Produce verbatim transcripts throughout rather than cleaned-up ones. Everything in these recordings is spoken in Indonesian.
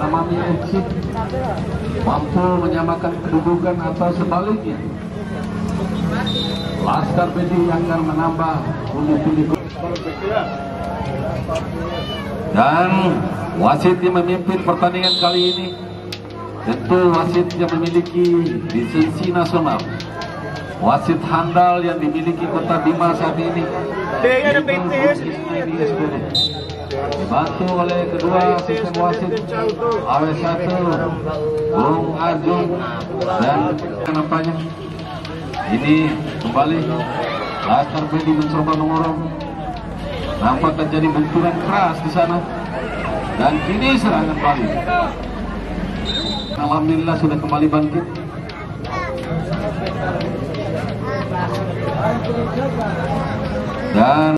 Anamami F C mampu menyamakan kedudukan atau sebaliknya. Laskar Bedi yang akan menambah pundi-pundi. Dan wasit yang memimpin pertandingan kali ini tentu wasit yang memiliki lisensi nasional, wasit handal yang dimiliki Kota Bima saat ini, dibantu oleh kedua asisten wasit A W satu Bung Ajung dan nampaknya ini kembali Laskar Bedi mencoba mengorong, nampak terjadi benturan keras di sana dan kini serangan balik. Alhamdulillah sudah kembali bangkit. Dan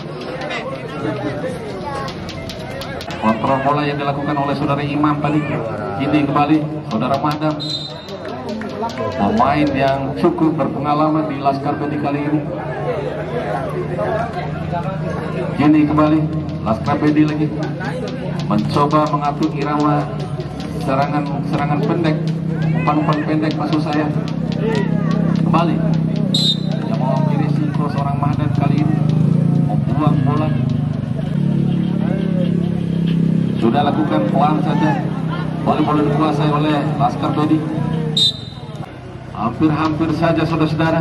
kontrol bola yang dilakukan oleh saudara Imam tadi, kini kembali saudara Madam, pemain yang cukup berpengalaman di Laskar Bedi kali ini. Kini kembali Laskar Bedi lagi mencoba mengatur irama serangan serangan pendek, umpan-umpan pendek maksud saya. Kembali yang mau mengirim sinkro seorang Mahdan kali ini membuang bola. Sudah lakukan pelan saja, bola-bola dikuasai oleh Laskar Bedi. Hampir-hampir saja saudara-saudara.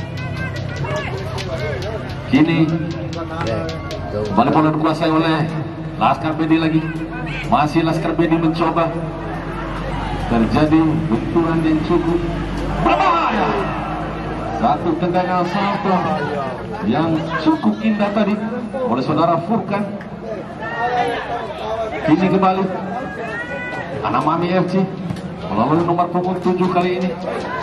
Kini bola-bola dikuasai oleh Laskar Bedi lagi. Masih Laskar Bedi mencoba. Terjadi benturan yang cukup berbahaya. Satu tendangan salto yang cukup indah tadi oleh saudara Furkan. Kini kembali Anamami F C melalui nomor punggung tujuh kali ini.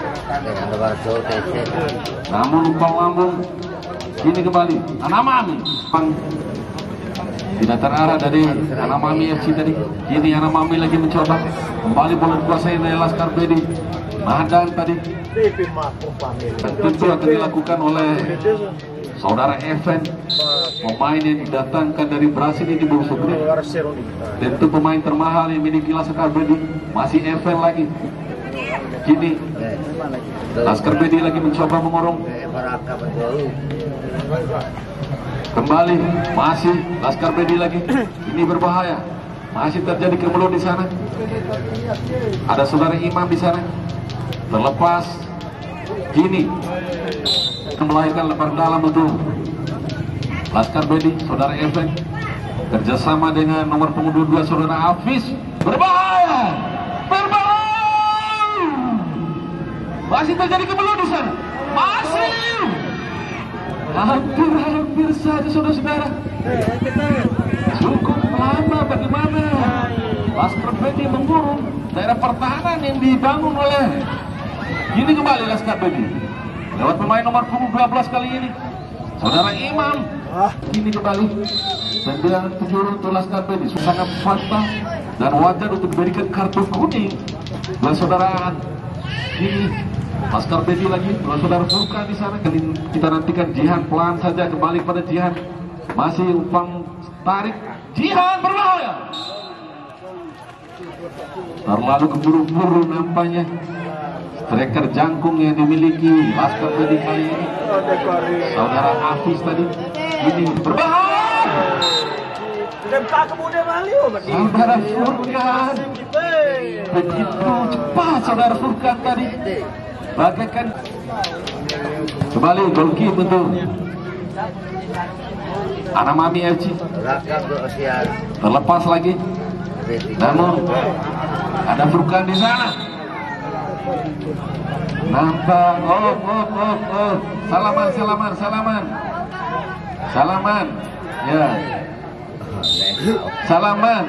Namun umpan lambung. Kini kembali Anamami tidak terarah dari Anamami F C tadi. Kini Anamami lagi mencoba kembali bola dikuasai oleh Laskar Bedi. Mahdan tadi tentu akan dilakukan oleh saudara Evan, pemain yang didatangkan dari Brasil ini Bung Sugri. Tentu pemain termahal yang dimiliki Laskar Bedi. Masih Evan lagi. Kini Laskar Bedi lagi mencoba mengorong. Kembali masih Laskar Bedi lagi. Ini berbahaya. Masih terjadi kemelut di sana. Ada saudara Imam di sana. Terlepas. Kini melahirkan lebar dalam untuk Laskar Bedi, saudara Evan kerjasama dengan nomor punggung dua saudara Hafiz. Berbahaya, berbahaya. Masih terjadi kemelut di sana. Masih. Hampir-hampir saja saudara-saudara. Cukup lama bagaimana Laskar Bedi memburu daerah pertahanan yang dibangun oleh. Kini kembali Laskar Bedi lewat pemain nomor punggung dua belas kali ini saudara Imam. Kini kembali tendangan penjuru untuk Laskar Bedi sangat fatal dan wajar untuk diberikan kartu kuning buat saudara. Kini Laskar Bedi lagi buat saudara Furkan di sana. Kita nantikan Jihan pelan saja kembali pada Jihan. Masih umpan tarik Jihan berbahaya. Terlalu keburu-buru nampaknya striker jangkung yang dimiliki Laskar Bedi kali ini saudara Hafiz tadi. Ini berbahaya. Saudara Furkan begitu cepat saudara Furkan tadi bagaikan. Kembali gol kick untuk Anamami F C. Terlepas lagi. Namun ada Furkan di sana. Nampak, oh, oh, oh, oh, salaman, salaman, salaman, salaman, ya, salaman.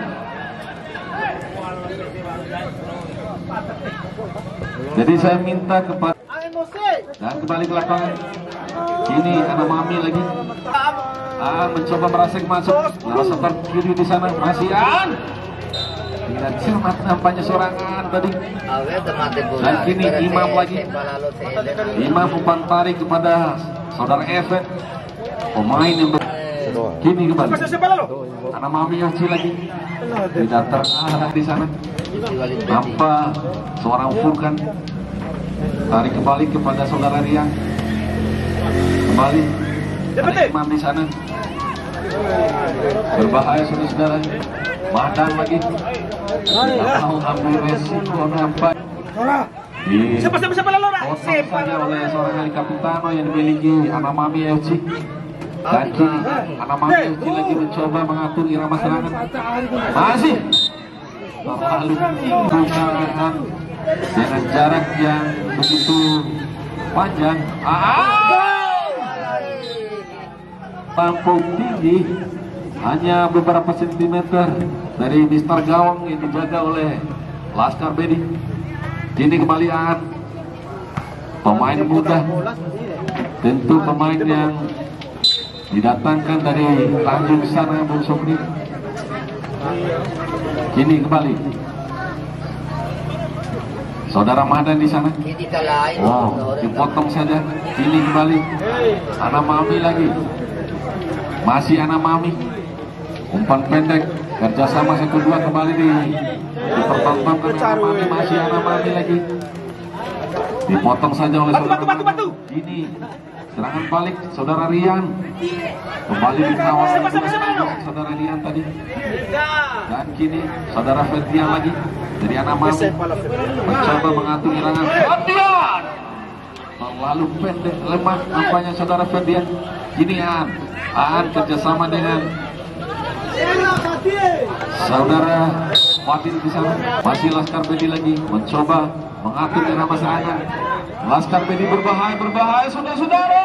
Jadi saya minta kepada dan kembali ke lapangan. Kini Anamami lagi, ah, mencoba merasik masuk, langsung kiri di sana, masih an. Dan cermat nampaknya sorangan tadi. Dan kini Imam lagi. Imam umpan tarik kepada saudara Evan, pemain yang ber... Kini kembali. Anak Mami Yaci lagi. Tidak terarah di sana. Nampak seorang Furkan. Tarik kembali kepada saudara Rian. Kembali. Ada Imam di sana. Berbahaya saudara-saudara. Madan lagi. Tidak mau ambil resiko nampak. Siapa siapa siapa lalu lah? Saja oleh seorang Ali Kapitano yang dimiliki Anak Mami F C. Dan kini Anak Mami F C lagi mencoba mengatur irama serangan. Masih terlalu tinggi serangan dengan jarak yang begitu panjang. Ah, mampu tinggi hanya beberapa sentimeter dari Mister Gawang yang dijaga oleh Laskar Bedi. Kini kembalian pemain muda, tentu pemain yang didatangkan dari Tanjung sana, Bung Sopri. Kini kembali saudara Madan di sana. Oh, dipotong saja. Kini kembali Anak Mami lagi, masih Anak Mami. Umpan pendek, kerjasama satu dua kembali di dipertontonkan. Anak Mami, masih Anak Mami lagi. Dipotong saja oleh saudara Mami. Ini serangan balik saudara Rian. Kembali dikawal saudara Rian tadi. Dan kini saudara Ferdian lagi dari Anak Mami mencoba mengatur serangan. Ferdian terlalu pendek, lemah nampaknya saudara Ferdian. Kini Aan, Aan kerjasama dengan saudara Fadil di sana. Masih Laskar Bedi lagi mencoba mengatur irama serangan. Laskar Bedi berbahaya, berbahaya saudara-saudara.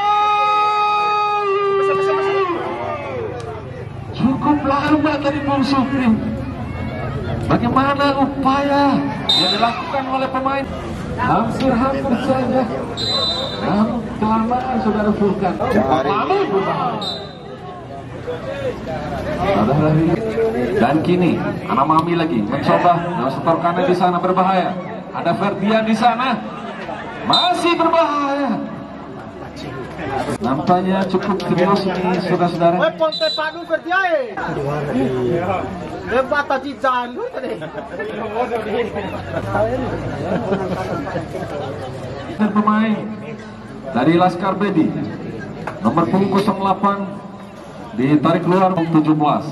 Cukup lama tadi Bung Supri. Bagaimana upaya yang dilakukan oleh pemain? Hampir-hampir saja. Namun kelamaan saudara Furkan. Lalu berbahaya. Dan kini Anak Mami lagi mencoba setor kanan di sana, berbahaya. Ada Ferdian di sana, masih berbahaya. Nampaknya cukup serius ini saudara-saudara. Dan pemain dari Laskar Bedi nomor punggung nol delapan ditarik keluar tujuh belas.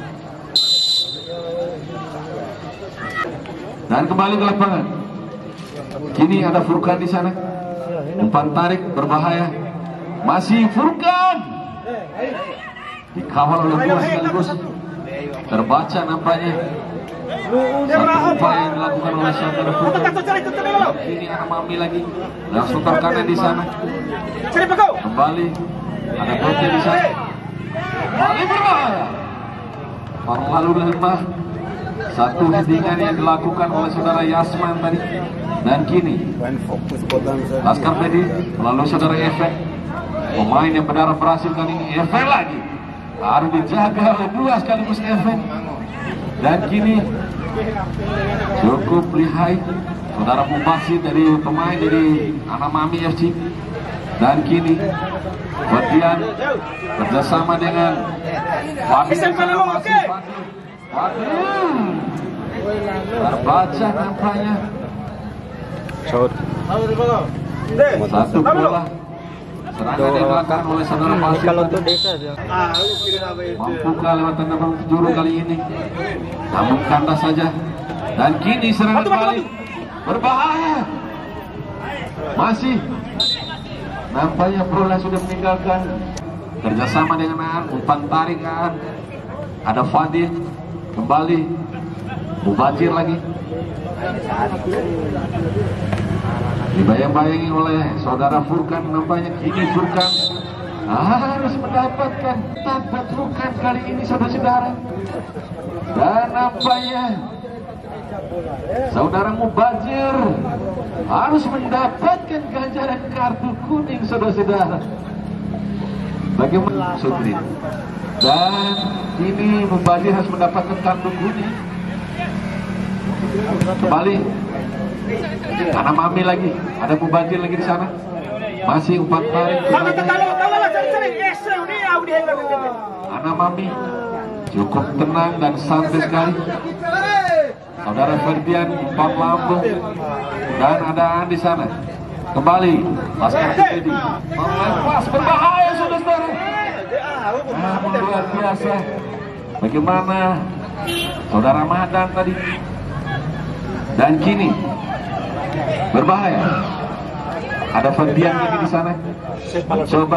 Dan kembali ke lapangan. Kini ada Furkan di sana. Umpan tarik berbahaya. Masih Furkan. Dikawal oleh dua sekaligus. Terbaca nampaknya. Satu upaya yang dilakukan oleh saudara Furkan. Kini Anak Mami lagi. Langsung terkanan di sana. Kembali ada Bote di sana. Kembali berbahaya. Terlalu lemah. Satu headingan yang dilakukan oleh saudara Yasman tadi. Dan kini Laskar Bedi melalui saudara Evan, pemain yang benar berhasil kali ini. Evan lagi harus dijaga oleh dua sekaligus Evan. Dan kini cukup lihai saudara Mubasir dari pemain dari Anak Mami F C. Dan kini Ferdian kerjasama dengan Fadil. Waduh, terbaca nampaknya. Satu bola serangan yang dilakukan oleh saudara Pasir. Mampukah lewat tendangan penjuru kali ini? Namun kandas saja. Dan kini serangan balik berbahaya. Masih nampaknya bola sudah meninggalkan. Kerjasama dengan Aan, umpan tarik Aan. Ada Fadil. Kembali Mubazir lagi. Dibayang-bayangi oleh saudara Furkan. Nampaknya kini Furkan harus mendapatkan dapat Furkan kali ini saudara-saudara. Dan nampaknya saudara Mubazir harus mendapatkan ganjaran kartu kuning saudara-saudara. Bagaimana Supri? Dan ini Mubazir harus mendapatkan kartu kuning. Kembali Anak Mami lagi, ada Mubazir lagi di sana. Masih umpan tarik. Anak Mami cukup tenang dan santai sekali. Saudara Ferdian umpan lambung dan ada di sana. Kembali Laskar Pedi melepas, berbahaya saudara-saudara. Namun luar biasa bagaimana saudara Madang tadi, dan kini berbahaya. Ada Ferdian lagi di sana, coba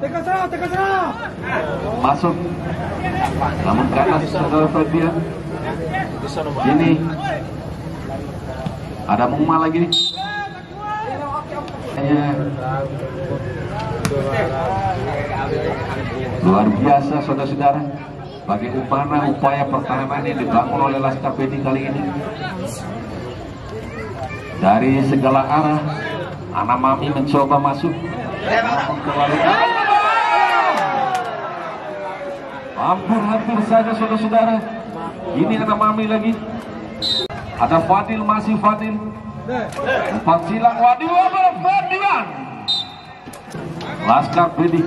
masuk, namun ke atas saudara Ferdian. Ini ada Muma lagi. Ya. Luar biasa saudara-saudara, bagaimana upaya pertahanan yang dibangun oleh Laskar Pedi kali ini. Dari segala arah, Anak Mami mencoba masuk, hampir-hampir saja saudara-saudara. Ini Anak Mami lagi. Ada Fadil, masih Fadil. Umpan silang, waduh, waduh, Ferdian. Laskar Pedi.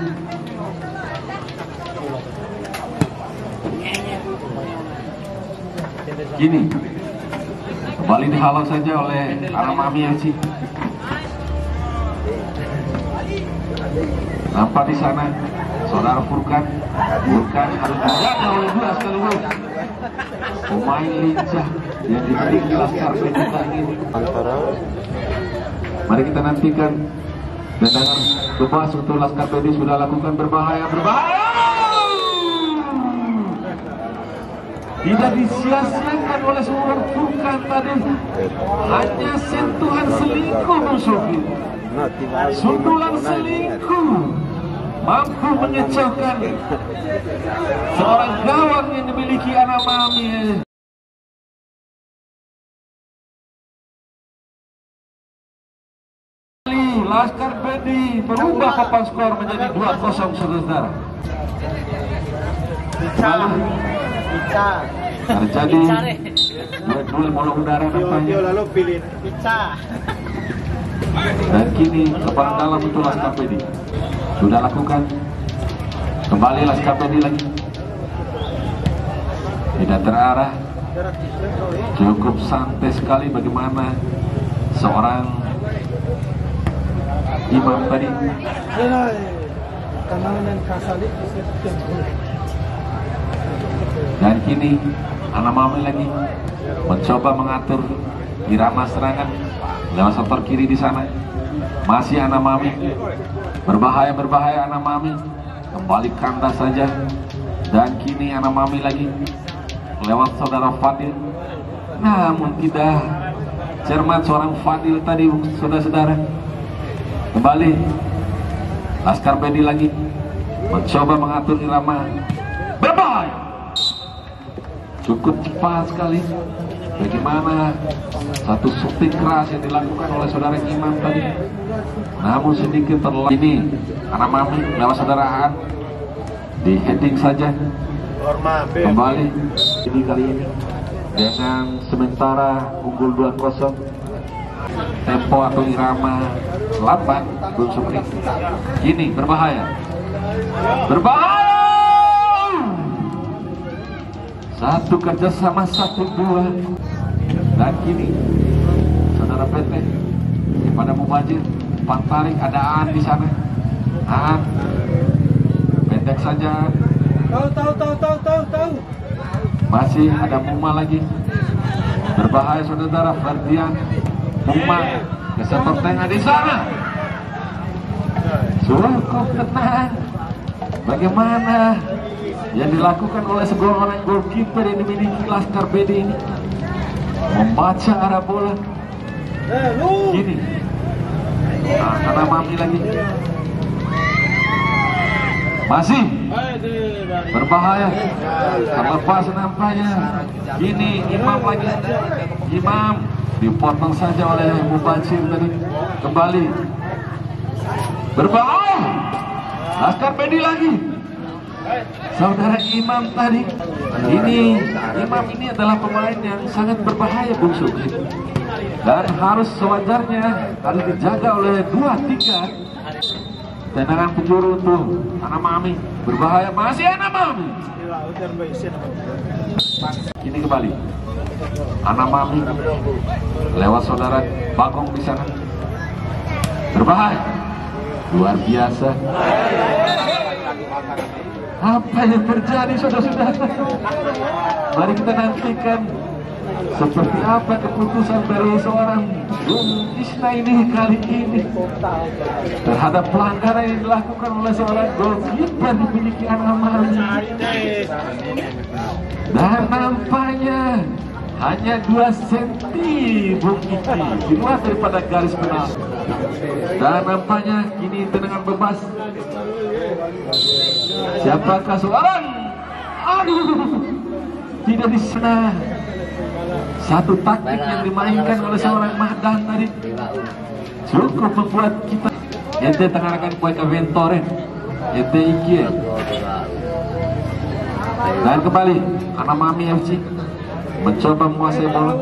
Gini, kembali dihalau saja oleh Anak Mami F C. Nampak di sana saudara Furkan. Furkan harus dijaga oleh dua sekali gol. Pemain lincah yang dimiliki Laskar Pedi kali ini. Mari kita nantikan tendangan bebas untuk Laskar Pedi sudah lakukan. Berbahaya, berbahaya. Tidak disia-siakan oleh seorang Furkan tadi. Hanya sentuhan selingkuh musuh. Sundulan selingkuh mampu mengecaukan seorang gawang yang dimiliki Anak Mami. Laskar Pedi berubah papan skor menjadi dua kosong saudara. Lalu terjadi duel bola udara nampaknya. Lalu pilih pizza. Dan kini lepas dalam untuk Laskar Pedi sudah lakukan. Kembali Laskar Pedi lagi, tidak terarah, cukup santai sekali bagaimana seorang Imam tadi. Dan kini Anak Mami lagi mencoba mengatur irama serangan lewat sektor kiri di sana. Masih Anak Mami, berbahaya, berbahaya Anak Mami. Kembali kandas saja. Dan kini Anak Mami lagi lewat saudara Fadil. Namun tidak cermat seorang Fadil tadi saudara-saudara. Kembali Laskar Pedi lagi mencoba mengatur irama. Berbahaya, cukup cepat sekali. Bagaimana satu shooting keras yang dilakukan oleh saudara Imam tadi, namun sedikit terlalu. Ini Anak Mami lewat saudara Aan, di heading saja. Kembali ini kali ini dengan sementara unggul dua kosong. Tempo atau irama lambat Bung Supri. Kini berbahaya, berbahaya. Satu kerjasama, satu dua. Dan kini saudara P T pada Mubajir, umpan tarik, ada Aan di sana. Aan pendek saja. Tahu tahu tahu tahu tahu tahu. Masih ada Muma lagi. Berbahaya saudara Ferdian. Muma ke sektor tengah di sana. Cukup tenang. Bagaimana yang dilakukan oleh seorang goalkeeper yang dimiliki Laskar Pedi ini, membaca arah bola. Gini, nah, Anak Mami lagi masih berbahaya, terlepas nampaknya. Gini Imam lagi, Imam dipotong saja oleh Mubajir tadi. Kembali berbahaya, Laskar Pedi lagi. Saudara Imam tadi, ini Imam ini adalah pemain yang sangat berbahaya Bung Supri, dan harus sewajarnya harus dijaga oleh dua tiga. tendangan penjuru tuh anak mami berbahaya, masih anak mami. Ini kembali anak mami lewat saudara Bagong di sana, berbahaya luar biasa. Apa yang terjadi saudara-saudara? Mari kita nantikan seperti apa keputusan dari seorang Bung Isna ini kali ini terhadap pelanggaran yang dilakukan oleh seorang golkiper dimiliki anak mami. Dan nampaknya hanya dua senti Bung Iki di luar daripada garis penalti. Dan nampaknya kini tendangan bebas. Siapakah seorang? Aduh, tidak di sana. Satu taktik yang dimainkan oleh seorang Mahdan tadi cukup membuat kita ente tengahkan buat Aventore ente iki. Dan kembali anak mami F C mencoba menguasai bola.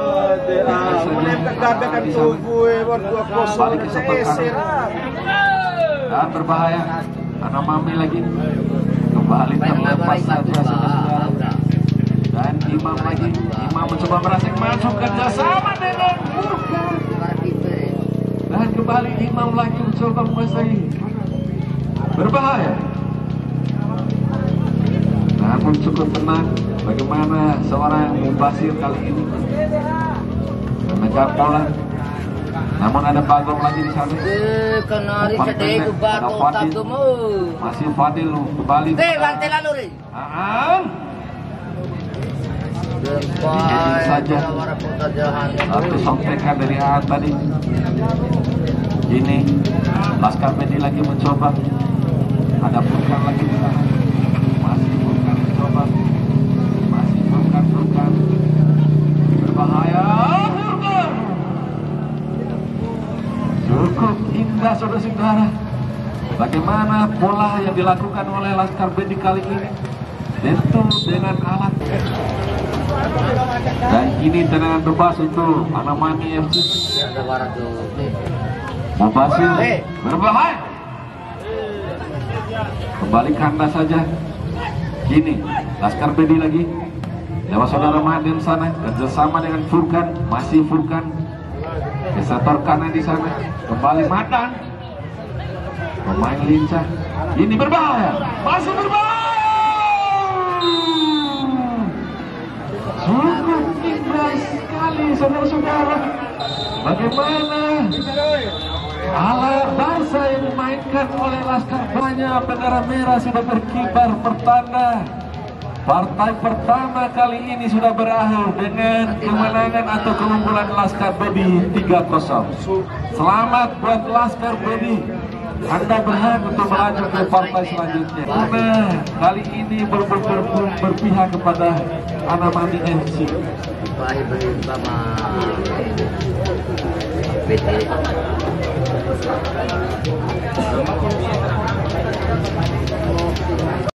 Balik ke sebelah kanan dan berbahaya. Anak mami lagi kembali terlepas saja saudara. Dan Imam lagi, Imam mencoba merasik masuk kerjasama dengan Furkan. Dan kembali Imam lagi mencoba menguasai, berbahaya. Namun cukup tenang. Bagaimana seorang Mubasir kali ini memegang bola. Namun ada Bagong lagi di sana. Masih Fadil kembali. Ini saja satu sompekan dari Aan tadi. Ini Laskar Bedi lagi mencoba. Ada Furkan lagi di sana. Masih Furkan mencoba. Masih Furkan Furkan berbahaya. Furkan cukup indah saudara-saudara. Bagaimana pola yang dilakukan oleh Laskar Bedi kali ini, tentu dengan alat. Dan ini tendangan bebas untuk anak mami F C. Mubasir berbahaya. Kembali kanda saja. Kini Laskar Bedi lagi lewat saudara Mahden sana, kerjasama dengan Furkan, masih Furkan ke sektor kanan di sana. Kembali Mahdan, pemain lincah. Ini berbahaya, masih berbahaya. Cukup indah sekali saudara-saudara. Bagaimana ala Barca yang dimainkan oleh Laskar banyak bendera merah sudah berkibar pertanda partai pertama kali ini sudah berakhir dengan kemenangan atau keunggulan Laskar Bedi tiga kosong. Selamat buat Laskar Bedi. Anda berhak untuk melaju ke partai selanjutnya. Karena kali ini ber ber ber ber berpihak kepada anak mami F C.